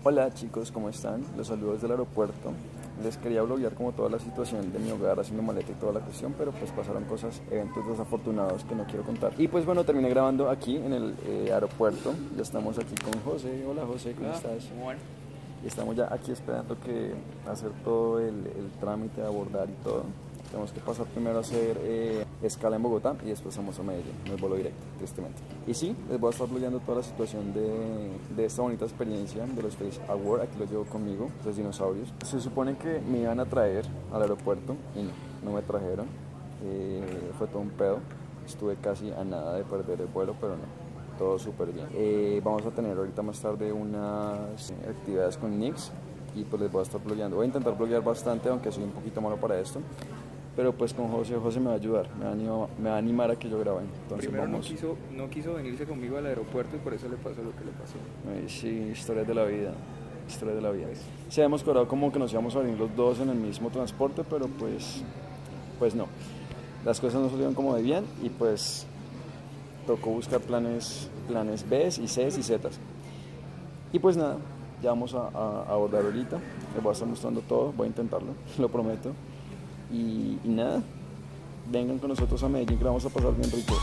Hola chicos, ¿cómo están? Los saludo desde el aeropuerto. Les quería bloguear como toda la situación de mi hogar haciendo maleta y toda la cuestión, pero pues pasaron cosas, eventos desafortunados que no quiero contar. Y pues bueno, terminé grabando aquí en el aeropuerto. Ya estamos aquí con José. Hola José, ¿cómo estás? Bueno. Y estamos ya aquí esperando que hacer todo el trámite de abordar y todo. Tenemos que pasar primero a hacer escala en Bogotá y después vamos a Medellín, no es vuelo directo, tristemente. Y sí, les voy a estar blogueando toda la situación de esta bonita experiencia de los Face Award. Aquí los llevo conmigo, los dinosaurios. Se supone que me iban a traer al aeropuerto y no me trajeron. Fue todo un pedo. Estuve casi a nada de perder el vuelo, pero no. Todo súper bien. Vamos a tener ahorita más tarde unas actividades con Nix y pues les voy a estar blogueando. Voy a intentar bloguear bastante, aunque soy un poquito malo para esto. Pero pues con José me va a ayudar, me va a animar a que yo grabe. Entonces Primero vamos. no quiso venirse conmigo al aeropuerto y por eso le pasó lo que le pasó. Sí, historias de la vida. Historias de la vida. Sí, hemos quedado como que nos íbamos a venir los dos en el mismo transporte, pero pues no. Las cosas no salieron como de bien y pues tocó buscar planes B y C y Z. Y pues nada, ya vamos a abordar ahorita. Les voy a estar mostrando todo, voy a intentarlo, lo prometo. Y nada, vengan con nosotros a Medellín que la vamos a pasar bien rico.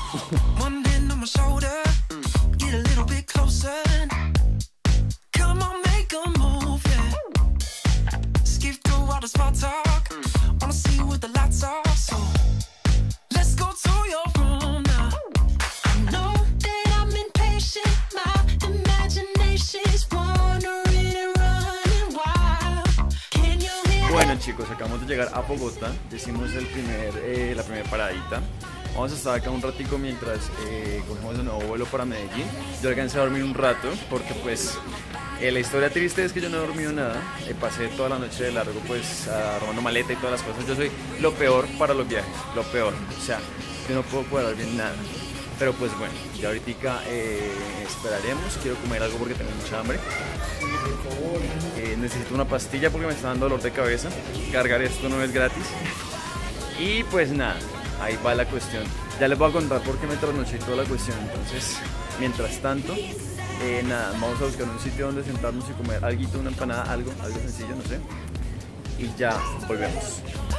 Bueno chicos, acabamos de llegar a Bogotá, hicimos la primera paradita. Vamos a estar acá un ratico mientras cogemos el nuevo vuelo para Medellín. Yo alcancé a dormir un rato porque pues la historia triste es que yo no he dormido nada. Pasé toda la noche de largo pues armando maleta y todas las cosas. Yo soy lo peor para los viajes, lo peor. O sea, yo no puedo cuadrar bien nada. Pero pues bueno, ya ahorita esperaremos. Quiero comer algo porque tengo mucha hambre. Necesito una pastilla porque me está dando dolor de cabeza. Cargar esto no es gratis. Y pues nada, ahí va la cuestión. Ya les voy a contar por qué me trasnoché y toda la cuestión. Entonces, mientras tanto, nada, vamos a buscar un sitio donde sentarnos y comer algo, una empanada, algo sencillo, no sé. Y ya volvemos.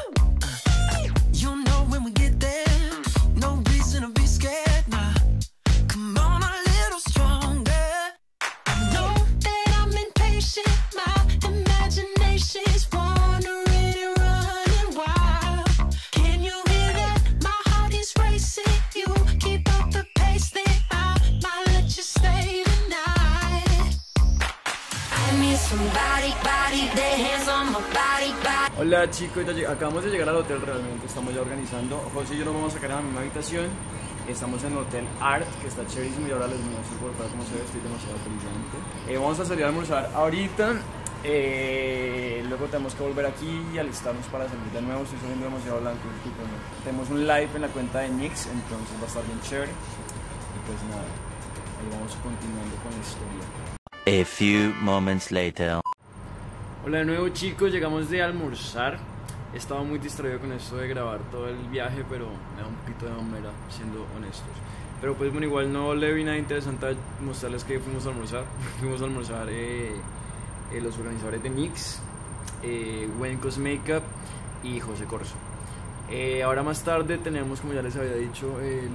Hola chicos, acabamos de llegar al hotel, realmente estamos ya organizando. José y yo nos vamos a sacar a la misma habitación. Estamos en el Hotel Art, que está chéverísimo y ahora les muestro por fuera cómo se ve, estoy demasiado brillante. Vamos a salir a almorzar ahorita, luego tenemos que volver aquí y alistarnos para salir de nuevo. Estoy saliendo demasiado blanco, discúlpenme. Tenemos un live en la cuenta de Nix, entonces va a estar bien chévere. Y pues nada, ahí vamos continuando con la historia. A few moments later. Hola de nuevo chicos, llegamos de almorzar. Estaba muy distraído con esto de grabar todo el viaje, pero me da un poquito de hambre, siendo honestos. Pero pues bueno, igual no le vi nada interesante a mostrarles que fuimos a almorzar. Fuimos a almorzar los organizadores de Nix, Wayne Cosmakeup y José Corso. Ahora más tarde tenemos, como ya les había dicho,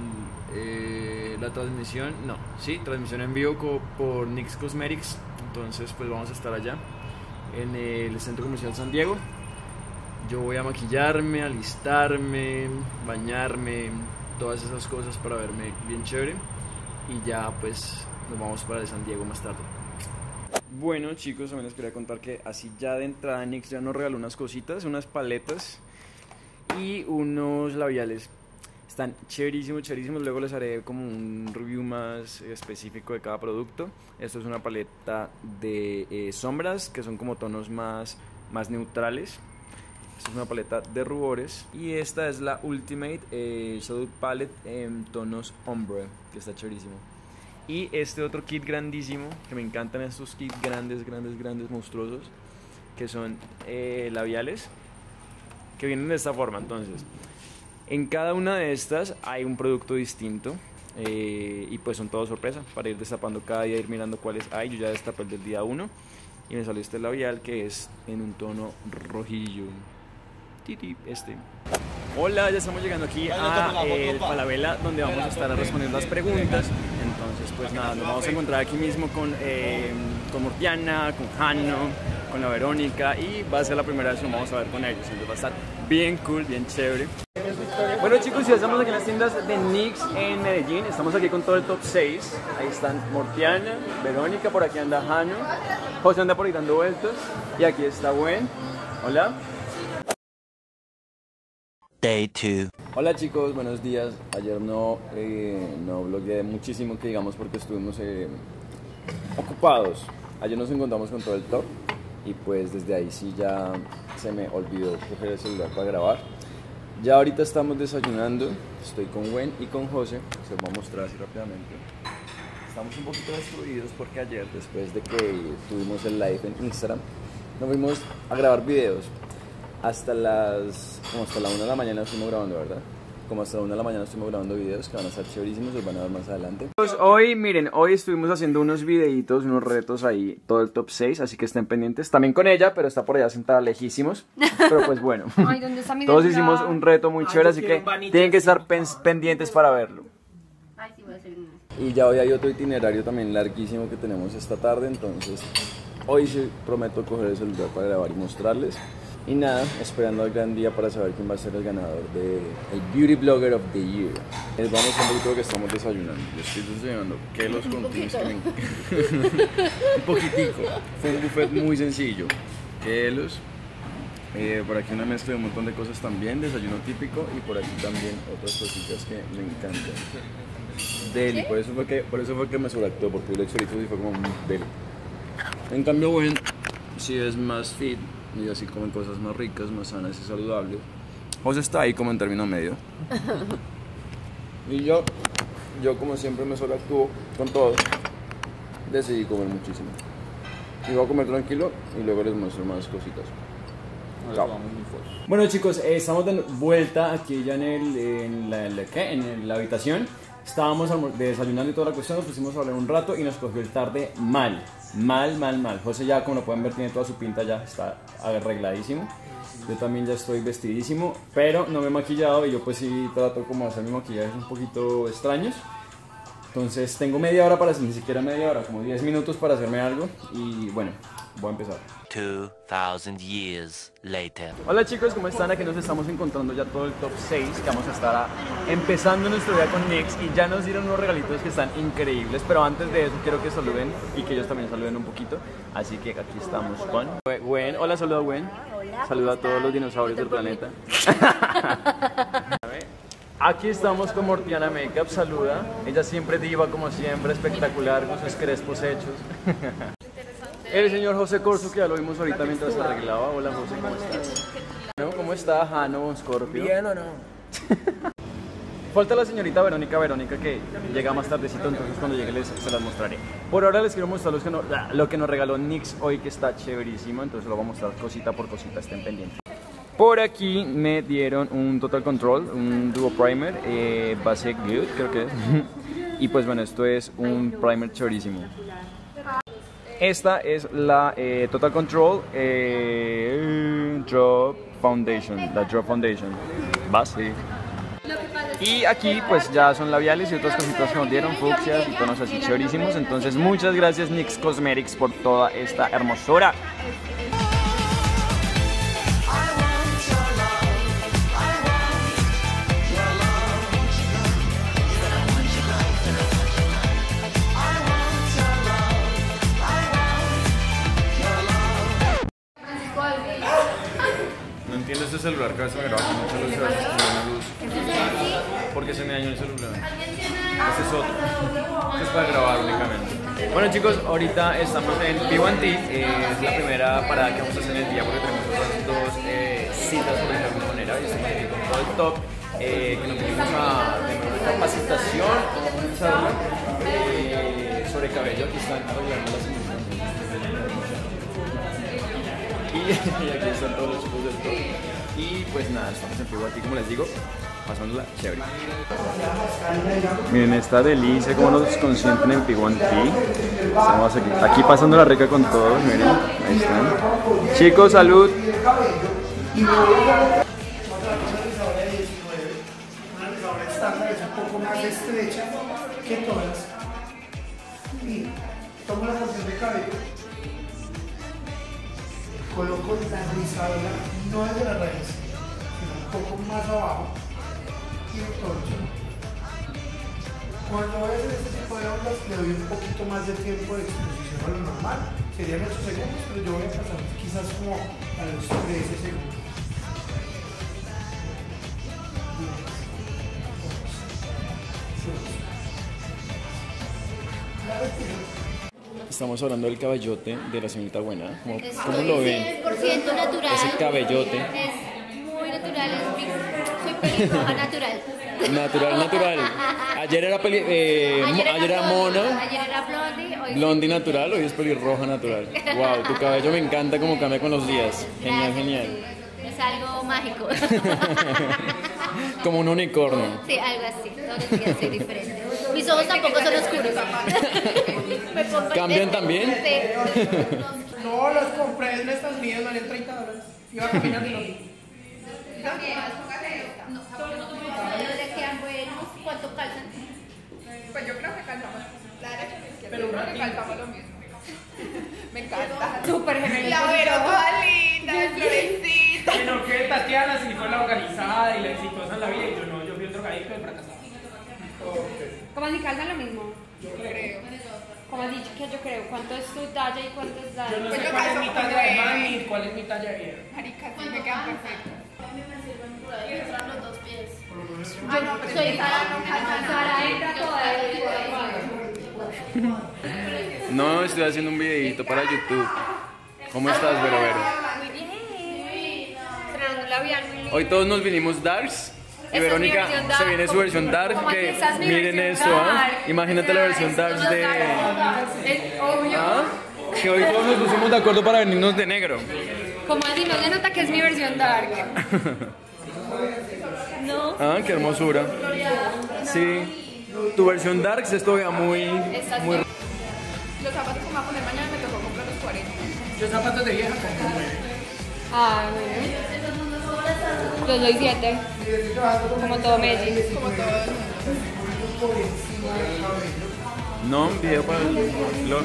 la transmisión, transmisión en vivo por Nix Cosmetics. Entonces pues vamos a estar allá en el Centro Comercial San Diego. Yo voy a maquillarme, alistarme, bañarme, todas esas cosas para verme bien chévere. Y ya pues nos vamos para el San Diego más tarde. Bueno chicos, también les quería contar que así ya de entrada Nix ya nos regaló unas cositas, unas paletas y unos labiales. Están chéverísimos. Luego les haré como un review más específico de cada producto. Esto es una paleta de sombras que son como tonos más neutrales. Esta es una paleta de rubores. Y esta es la Ultimate Shadow Palette en tonos ombre, que está chéverísimo. Y este otro kit grandísimo, que me encantan estos kits grandes, monstruosos, que son labiales, que vienen de esta forma. Entonces, en cada una de estas hay un producto distinto. Y pues son todo sorpresa para ir destapando cada día, ir mirando cuáles hay. Yo ya destapé el del día 1 y me salió este labial que es en un tono rojillo. Hola, ya estamos llegando aquí a el Falabella, donde vamos a estar respondiendo las preguntas. Entonces pues nada, nos vamos a encontrar aquí mismo con Mortiana, con Jano, con la Verónica, y va a ser la primera vez que nos vamos a ver con ellos. Entonces va a estar bien cool, bien chévere. Bueno chicos, ya estamos aquí en las tiendas de NYX en Medellín. Estamos aquí con todo el top 6. Ahí están Mortiana, Verónica, por aquí anda Jano, José anda por ahí dando vueltas, y aquí está Gwen. Hola. Day 2. Hola chicos, buenos días. Ayer no vlogué muchísimo, que digamos, porque estuvimos ocupados. Ayer nos encontramos con todo el top y pues desde ahí sí ya se me olvidó coger el celular para grabar. Ya ahorita estamos desayunando, estoy con Gwen y con José, se los voy a mostrar así rápidamente. Estamos un poquito destruidos porque ayer, después de que tuvimos el live en Instagram, nos fuimos a grabar videos. Hasta la 1 de la mañana estuvimos grabando, ¿verdad? Como hasta la 1 de la mañana estuvimos grabando videos que van a estar chéverísimos, los van a ver más adelante. Pues hoy, miren, hoy estuvimos haciendo unos videitos, unos retos ahí, todo el top 6, así que estén pendientes. También con ella, pero está por allá sentada lejísimos. Pero pues bueno, ay, ¿dónde está mi todos dedo? hicimos un reto muy chévere, así que tienen que estar pendientes para verlo. Ay, sí, voy a hacer una. Y ya hoy hay otro itinerario también larguísimo que tenemos esta tarde, entonces hoy sí prometo coger el celular para grabar y mostrarles. Y nada, esperando el gran día para saber quién va a ser el ganador del Beauty Blogger of the Year. Les vamos a un poquito lo que estamos desayunando. Yo estoy desayunando kelos con Teams que un poquitico. Fue un buffet muy sencillo. Kelos. Por aquí una mezcla de un montón de cosas también, desayuno típico, y por aquí también otras cositas que me encantan. Deli, por eso fue que me sobreactuó, porque el exorito sí fue como un deli. En cambio, bueno, si es más fit y así comen cosas más ricas, más sanas y saludables. José está ahí como en término medio. Y yo como siempre me sobreactúo con todo, decidí comer muchísimo. Y voy a comer tranquilo y luego les muestro más cositas. Chao. Bueno chicos, estamos de vuelta aquí ya en la habitación. Estábamos desayunando y toda la cuestión, nos pusimos a hablar un rato y nos cogió el tarde mal. José ya, como lo pueden ver, tiene toda su pinta, ya está arregladísimo. Yo también ya estoy vestidísimo, pero no me he maquillado y yo pues sí trato como de hacer mi maquillaje un poquito extraños. Entonces tengo media hora para hacer, ni siquiera media hora, como 10 minutos para hacerme algo. Y bueno, voy a empezar. 2000 years later. Hola chicos, ¿cómo están? Aquí nos estamos encontrando ya todo el top 6, que vamos a estar empezando nuestro día con NYX, y ya nos dieron unos regalitos que están increíbles, pero antes de eso quiero que saluden y que ellos también saluden un poquito, así que aquí estamos con Gwen. Hola, saluda a Gwen. Hola. Saluda a todos los dinosaurios del planeta. Aquí estamos con Mortiana Makeup, saluda. Ella siempre diva, como siempre, espectacular con sus crespos hechos. El señor José Corso, que ya lo vimos ahorita mientras se arreglaba. Hola José, ¿cómo estás? ¿Cómo está Jano, Scorpio? ¿Bien o no? Falta la señorita Verónica, que llega más tardecito, entonces cuando llegue se las mostraré. Por ahora les quiero mostrar lo que nos regaló NYX hoy, que está chéverísimo, entonces lo voy a mostrar cosita por cosita, estén pendientes. Por aquí me dieron un Total Control, un Duo Primer, base Good, creo que es. Y pues bueno, esto es un primer chéverísimo. Esta es la Total Control Drop Foundation, la Drop Foundation, base. Y aquí pues ya son labiales y otras cositas que nos dieron, fucsias y tonos así chéverísimos. Entonces muchas gracias NYX Cosmetics por toda esta hermosura. No entiendo este celular que a veces me graba con mucha luz, a veces con una luz. Porque se me dañó el celular. Este es otro. Este es para grabar únicamente. Bueno chicos, ahorita estamos en P1T. Es la primera parada que vamos a hacer en el día porque tenemos otras dos citas, por decirlo de alguna manera. Y estamos aquí con todo el top. Que nos vinimos a tener una capacitación sobre cabello. Aquí están arreglando las ilustraciones. Y aquí están todos los chicos del top. Y pues nada, estamos en Pigua aquí, como les digo, pasándola chévere. Miren esta delicia, como nos consienten en Piguanti. Estamos aquí pasando la rica con todos, miren, ahí están. Chicos, salud. Estándar es un poco más estrecha que todas. Y tomo la porción de cabello, coloco la rizadora, no desde la raíz, sino un poco más abajo, y entonces cuando voy a hacer este tipo de ondas le doy un poquito más de tiempo de exposición a lo normal, serían 8 segundos, pero yo voy a pasar quizás como a los 13 segundos. Estamos hablando del caballote de la señorita Buena. ¿Cómo lo ven? 100% natural. Ese cabellote. Es muy natural, soy pelirroja natural. Natural. Ayer era mono. Ayer era blondie, hoy Blondie natural, hoy es pelirroja natural. Wow, tu cabello me encanta como cambia con los días. Genial, genial. Sí. Es algo mágico. Como un unicornio. Sí, algo así. Todos los días soy diferente. Mis ojos tampoco son oscuros. Me pongo el ¿Cambian lente. también? Sí. No, los compré en Estados Unidos, valían $30. Iba caminando y lo vi. Los le quedan buenos. ¿Cuánto calzan? Pues yo creo que calzamos la derecha y la izquierda. Pero creo que calzamos lo mismo. Me encanta. Súper gemelos. La veo toda linda, florecita. Sino que Tatiana sí fue la organizada y la exitosa en la vida y yo no, yo fui el drogadicto y el fracasado. ¿Cómo así calzan lo mismo? Yo creo. ¿Cómo has dicho que yo creo? ¿Cuánto es tu talla y cuánto es la? Yo no Pues sé yo cuál es calzo mi como talla de man nueve. ni cuál es mi talla de vieja. Marica, sí me quedan perfectos. Yo soy Sara entra toda. No, estoy haciendo un videito para YouTube. ¿Cómo estás, Vero Vero? Muy bien. Estrenando labial muy lindo. Hoy todos nos vinimos darks. Y Esta es mi Verónica versión se dark. viene su versión dark. ¿Cómo Que que esa es mi miren versión eso, ¿ah? dark? Imagínate la versión dark de. Obvio. Que hoy todos nos pusimos de acuerdo para venirnos de negro. Como así no se nota que es mi versión dark. No. Ah, qué hermosura. Sí. Tu versión dark es todavía muy. muy... Los zapatos que me voy a poner mañana me tocó comprar los 40. Yo zapatos de vieja con 9. Ah, bueno. Yo soy 7. Como todo Medellín. Como todo. No, un video para el blog.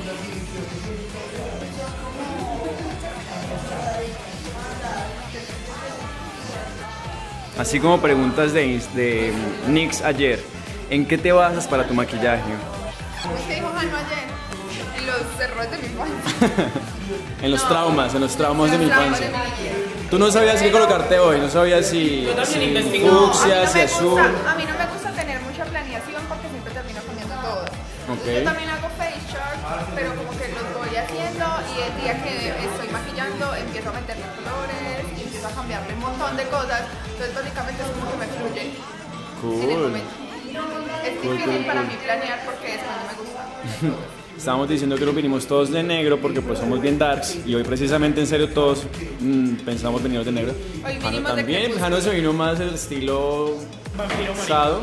Así como preguntas de Nix ayer, ¿en qué te basas para tu maquillaje? ¿Cómo se dijo Jano ayer? En los errores de mi infancia. En los traumas de mi infancia. Tú no sabías qué colocarte hoy, no sabías si fucsia, si azul. A mí no me gusta tener mucha planeación porque siempre termino comiendo todo. Entonces, yo también hago face short, pero como que los voy haciendo y el día que estoy maquillando empiezo a meterle colores y empiezo a cambiarle un montón de cosas. Entonces básicamente es como que me fluye en el Cool. momento. Es difícil para mí planear porque después no me gusta. Estábamos diciendo que nos vinimos todos de negro porque pues somos bien darks y hoy precisamente en serio todos pensamos venir de negro. Hoy Jano vinimos de también, crepúsculo. Jano se vino más el estilo sado.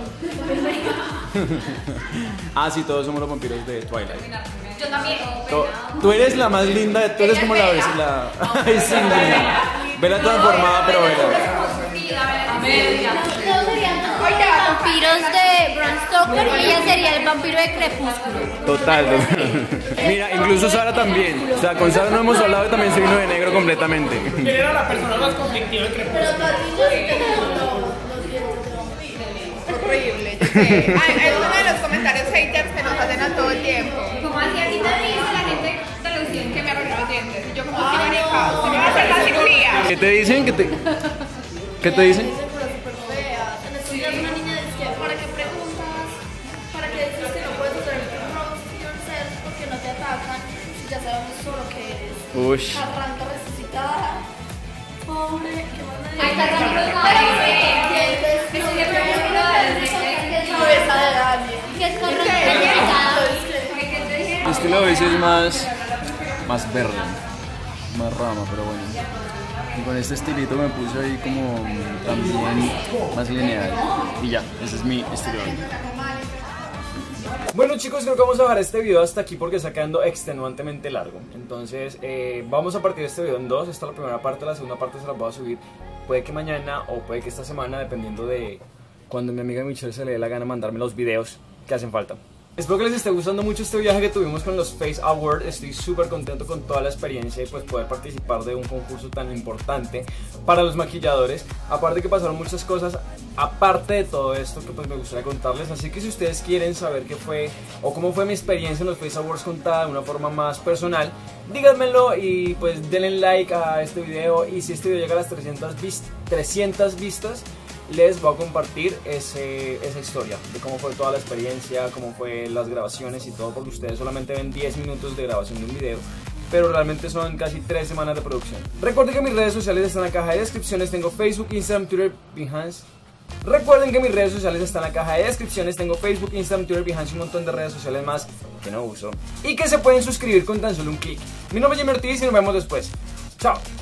Ah, sí, todos somos los vampiros de Twilight. Yo también. Tú eres la más linda de tú eres como la Ay, sí, vela transformada, pero vela. Todos serían vampiros de Bram Stoker y ella sería el vampiro de Crepúsculo. Total. Mira, incluso Sara también. O sea, con Sara no hemos hablado y también se vino de negro completamente. ¿Quién era la persona más conflictiva del crepúsculo? Horrible, yo sé. Es uno de los comentarios haters que nos hacen a todo el tiempo. Como así a ti te dice la gente de los dientes. Que me arregló los dientes. Y yo como que marica, se me va a hacer la cirugía. ¿Qué te dicen? ¿Qué te dicen? ¿Para qué preguntas? ¿Para qué dices que no puedes hacer el roast yourself porque no te atacan? Si ya sabemos todo lo que eres. Ush. Arranca resucitada. Pobre, ¿qué más me Ay, dices? Carlos, ¿Qué cabeza de Dani? Que es con resucitada. Mi estilo de bici es más verde, más rama, pero bueno. Y con este estilito me puse ahí como también más lineal. Y ya, ese es mi estilo. Bueno chicos, creo que vamos a dejar este video hasta aquí porque está quedando extenuantemente largo. Entonces vamos a partir este video en dos. Esta es la primera parte, la segunda parte se la voy a subir puede que mañana o puede que esta semana, dependiendo de cuando mi amiga Michelle se le dé la gana mandarme los videos que hacen falta. Espero que les esté gustando mucho este viaje que tuvimos con los Face Awards. Estoy súper contento con toda la experiencia y pues poder participar de un concurso tan importante para los maquilladores. Aparte que pasaron muchas cosas aparte de todo esto que pues me gustaría contarles. Así que si ustedes quieren saber qué fue o cómo fue mi experiencia en los Face Awards contada de una forma más personal, díganmelo y pues denle like a este video. Y si este video llega a las 300 vistas, les voy a compartir esa historia de cómo fue toda la experiencia, cómo fue las grabaciones y todo, porque ustedes solamente ven 10 minutos de grabación de un video, pero realmente son casi 3 semanas de producción. Recuerden que mis redes sociales están en la caja de descripciones, tengo Facebook, Instagram, Twitter, Behance. Recuerden que mis redes sociales están en la caja de descripciones, tengo Facebook, Instagram, Twitter, Behance y un montón de redes sociales más que no uso. Y que se pueden suscribir con tan solo un clic. Mi nombre es Jimmy Ortiz y nos vemos después. Chao.